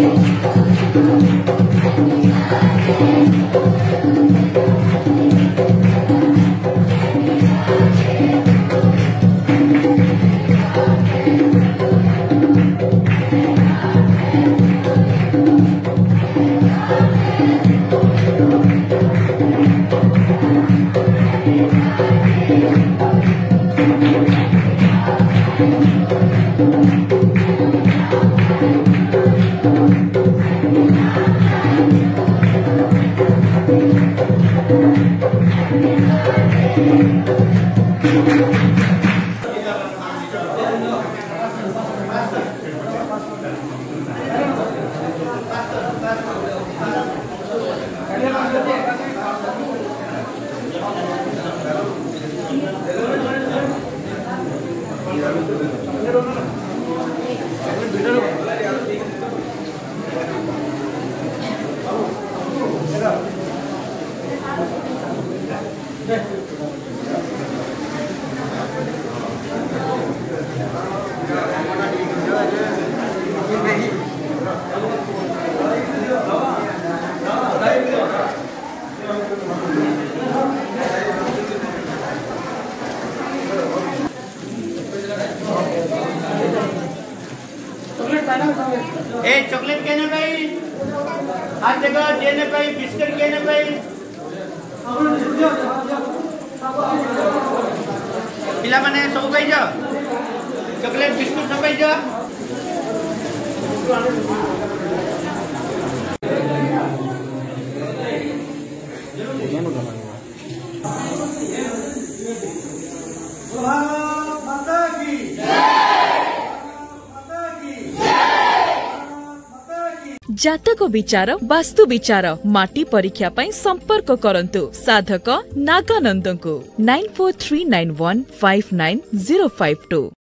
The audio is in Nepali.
ए चॉकलेट केने भाई हाथ जगह देने भाई बिस्किट केने भाई पिला माने सब भाई जा चॉकलेट बिस्कुट सब भाई जा जातक विचार वास्तु विचार माटी परीक्षा पई संपर्क करंतु साधक नागानंद को 9439159052।